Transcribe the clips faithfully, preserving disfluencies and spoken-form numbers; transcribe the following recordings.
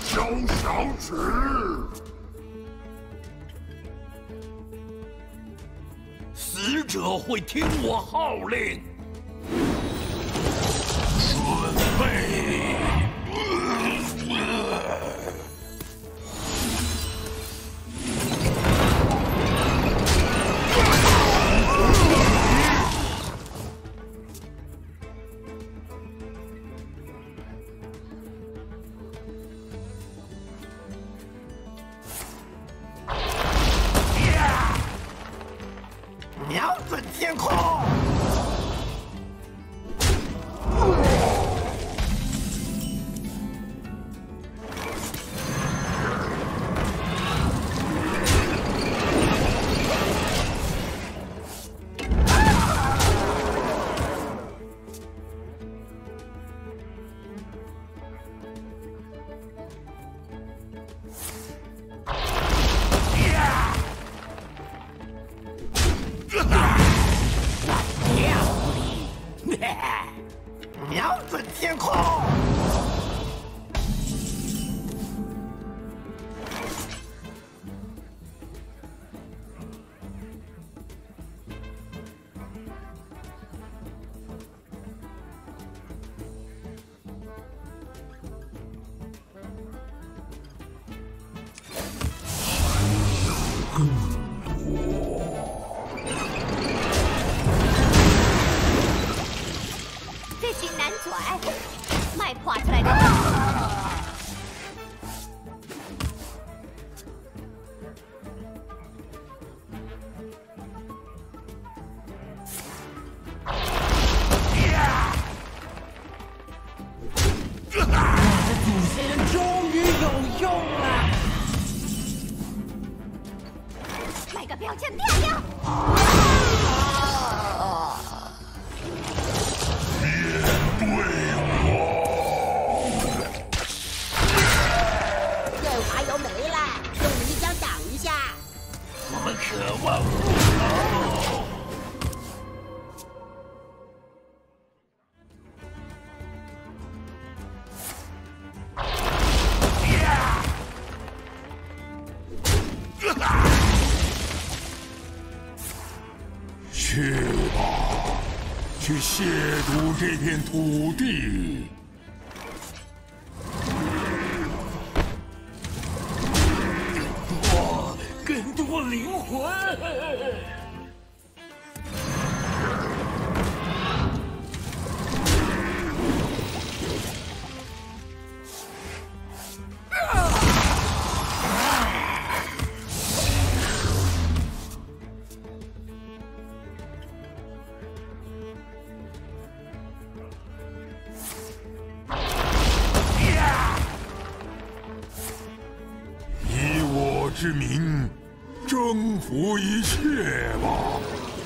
交响曲。死者会听我号令。准备。 瞄准天空！瞄准天空！还有更多。 这劲难拽，卖破出来的刀。 我的祖先终于有用了！ 买个标签漂亮。 我们渴望复仇。去吧，去亵渎这片土地。 更多灵魂。以我之名。 征服一切吧！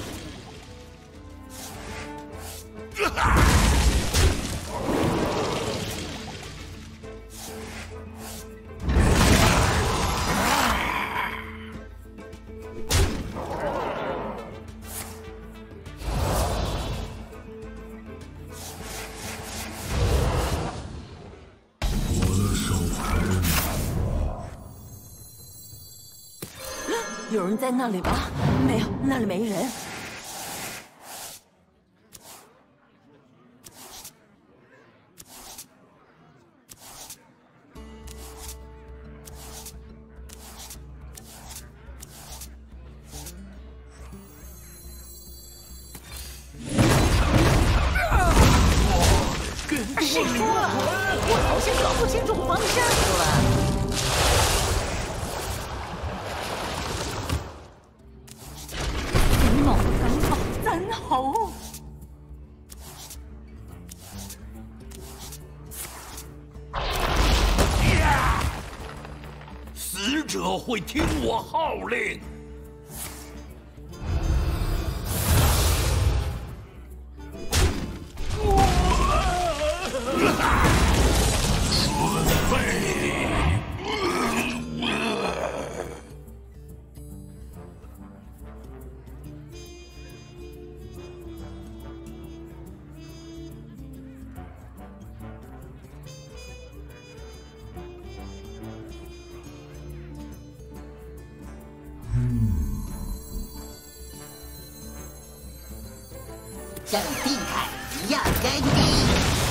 我的手还能。 有人在那里吗？没有，那里没人。 谁说了？我好像搞不清楚方向了。 真好！ 死者会听我号令。准备。 像地毯一样干净。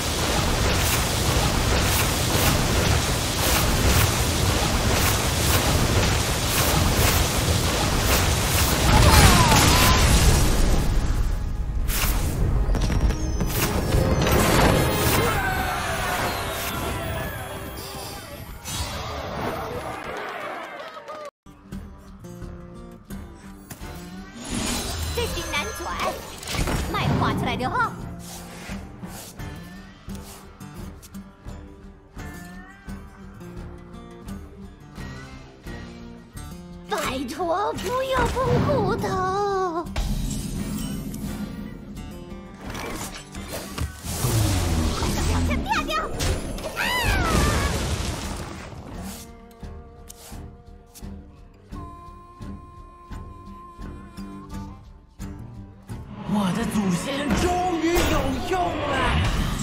这型难拽，脉画出来就好。拜托，不要碰骨头。小心掉掉！啊！ 我的祖先终于有用了！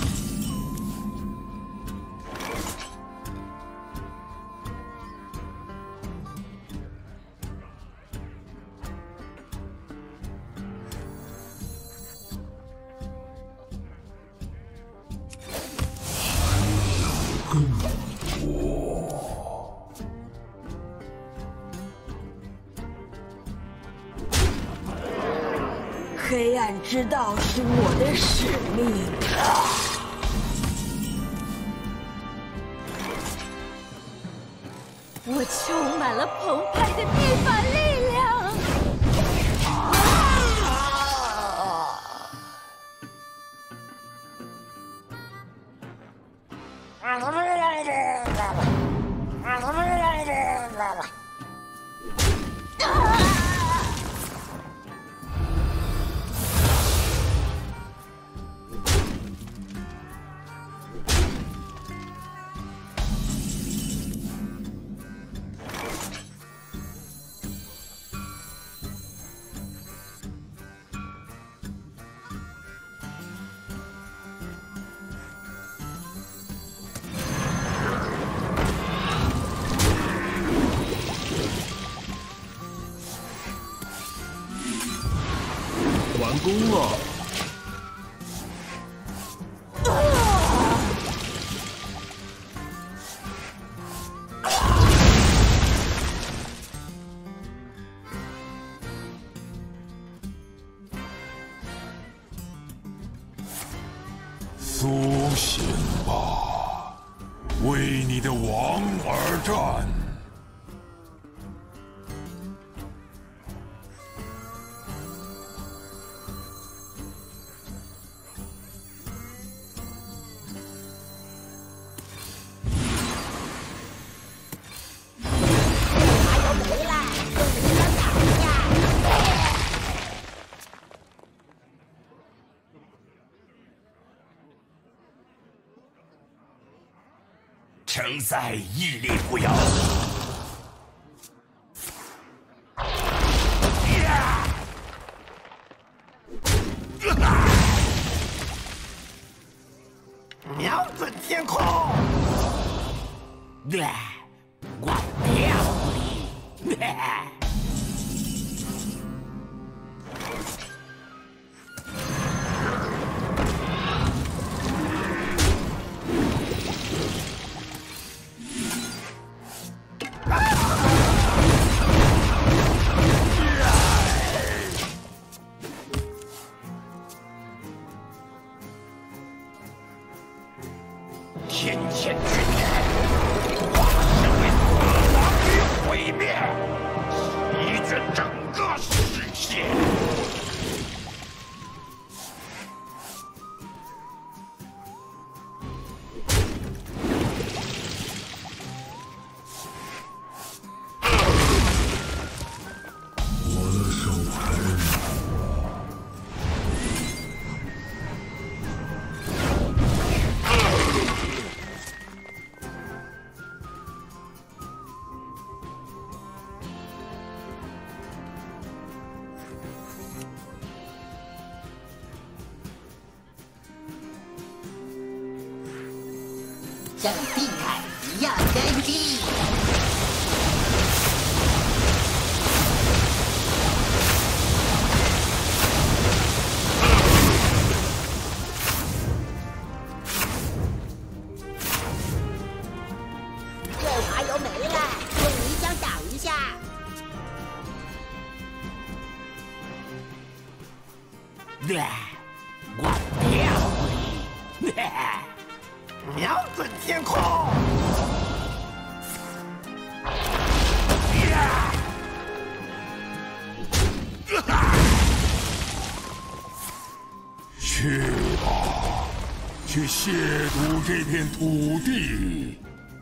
黑暗之道是我的使命。 我充满了澎湃的地法力量。 完工了。苏醒吧，为你的王而战！ 承载屹立不摇。瞄准天空！我漂你！天堑之年，化身为死亡与毁灭，席卷整个世界。 我的手还像地毯一样干净。 又没了，用泥浆挡一下。 我屌你！瞄准天空！ 去吧，去亵渎这片土地。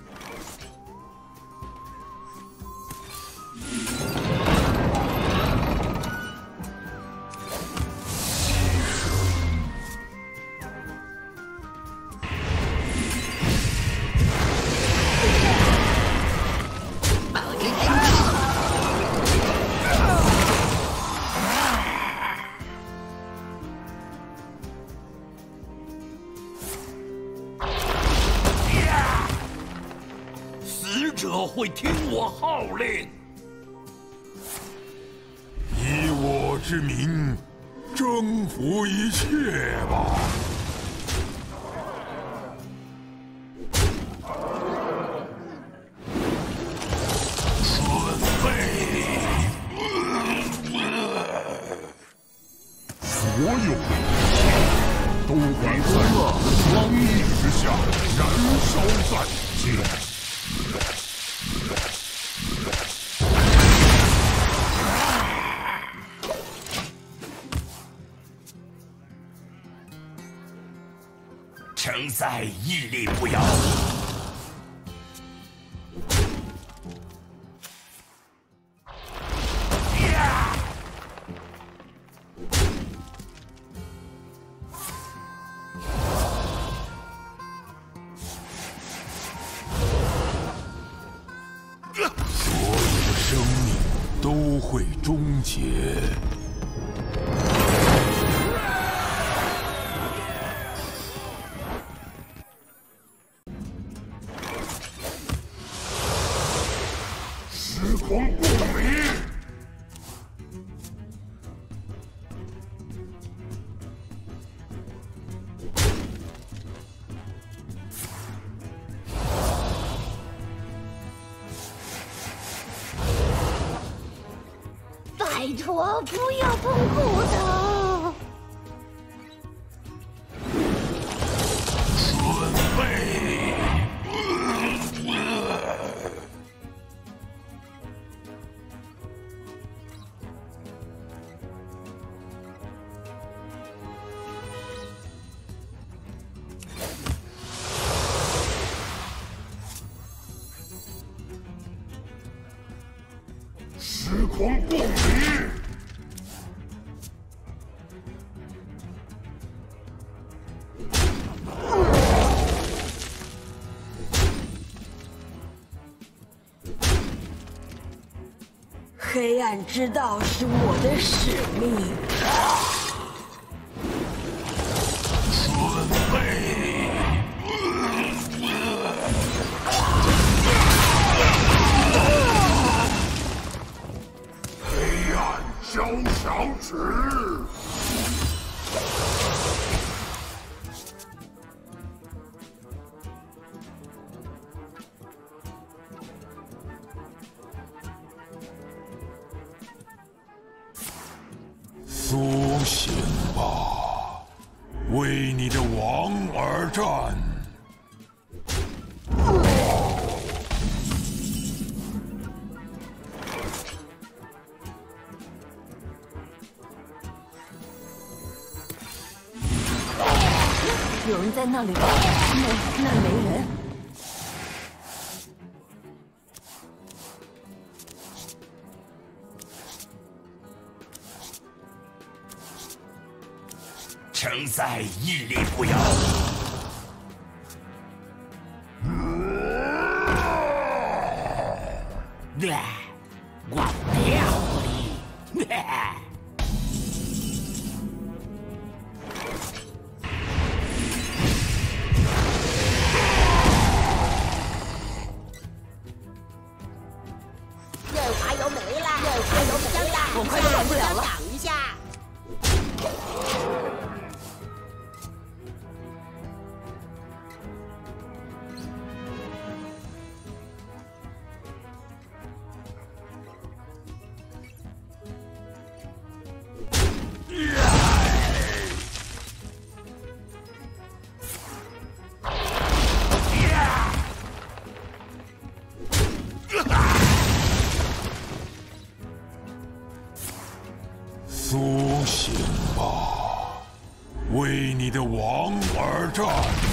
会听我号令， 以我之名征服一切吧！准备！所有的一切都会在光影之下燃烧殆尽。 承载屹立不摇。 所有的生命都会终结。 时光不美， 拜托，不要碰骨头！ 准备！ 时光不美， 黑暗之道是我的使命。 准备！ 交响曲。苏醒吧，为你的王而战！ 有人在那里吧？没，那里没人。 承载屹立不摇。我屌你！ 我快要管不了了。 挡一下。 你的王而战。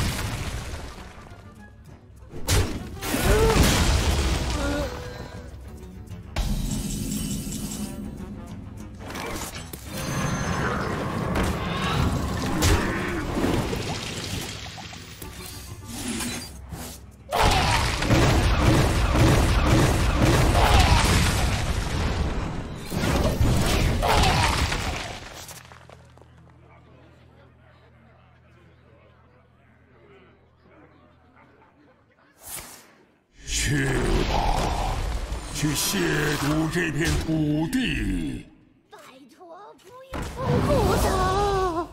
去吧，去亵渎这片土地。 拜托，不要封苦头。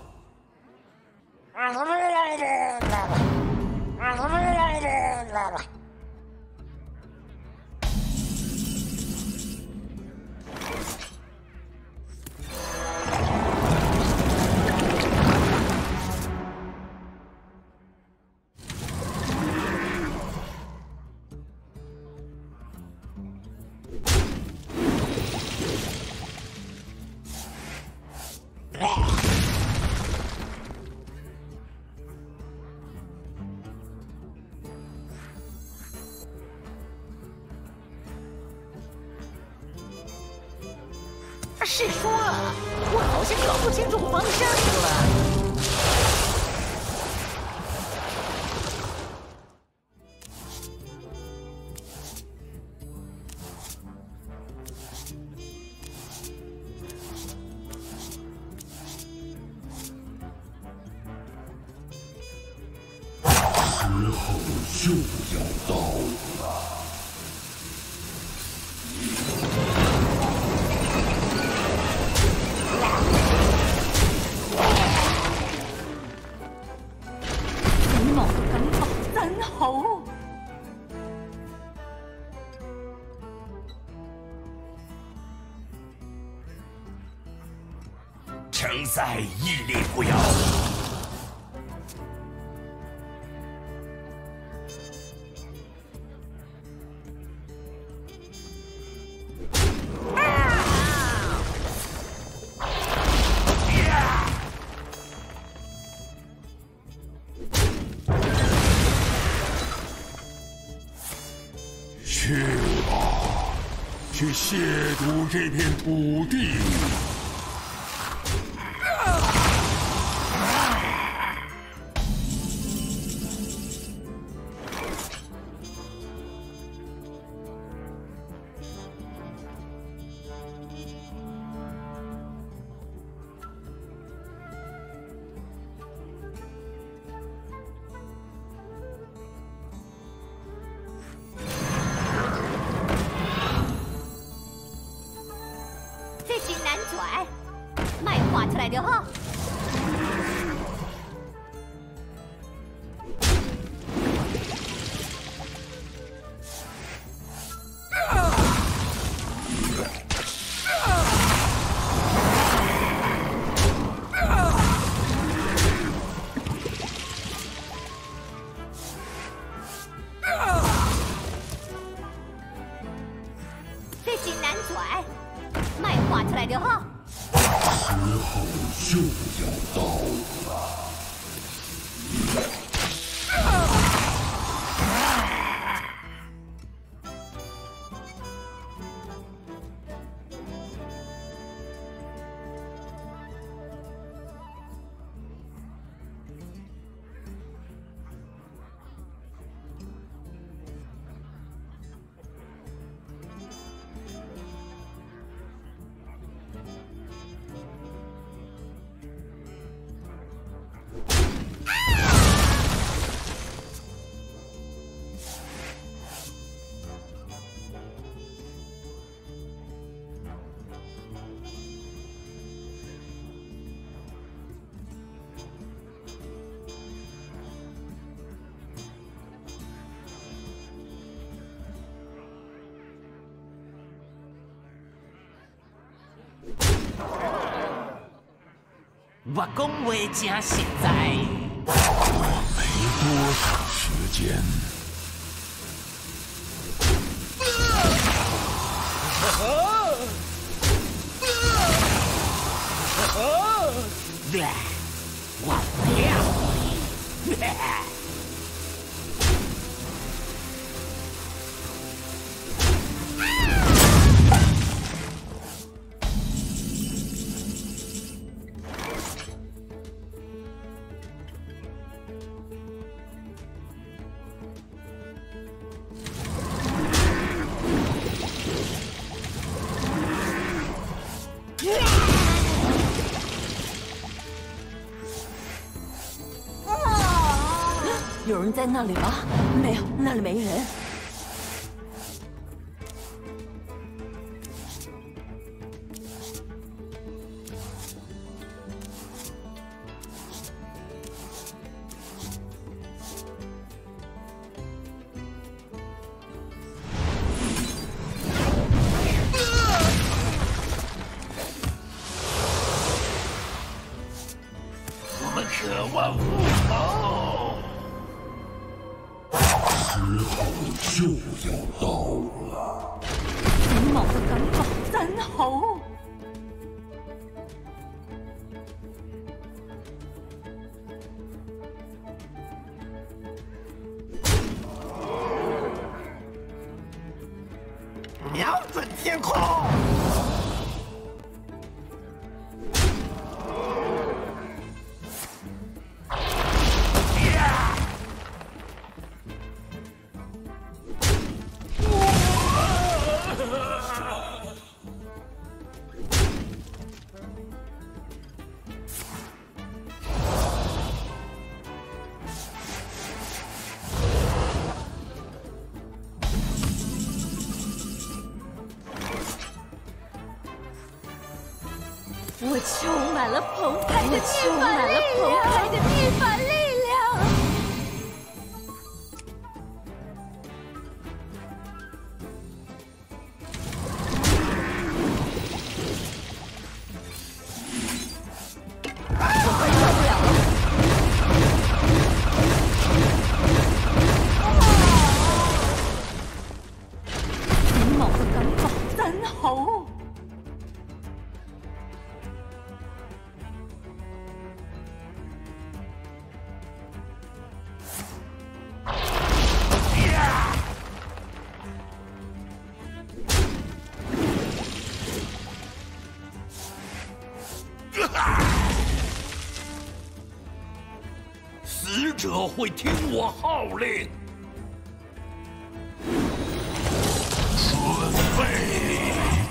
谁说了？我好像搞不清楚方向了。 时候就要到了。 死亡感覺真好。 承载屹立不摇。 去吧，去亵渎这片土地。 这真难拽，卖画出来就好。这真难拽。 卖画出来就好。 时候就要到了。 我讲话真实在。 没多少时间。 我在那里吗？没有，那里没人。 我们渴望复仇。 时候就要到了。 金毛的赶跑三猴。 瞄准天空。 我充满了澎湃的逆反力量，澎湃的逆反力量。 我快受不了了！金毛的赶跑三猴。 死者会听我号令。准备。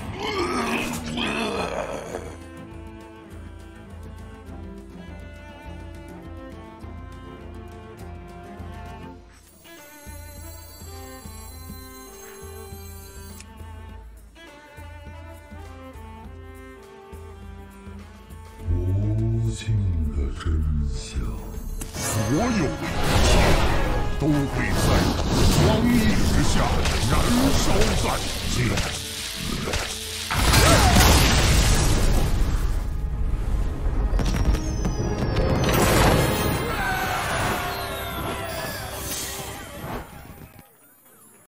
无尽的真相。所有的一切都会在光阴之下燃烧殆尽。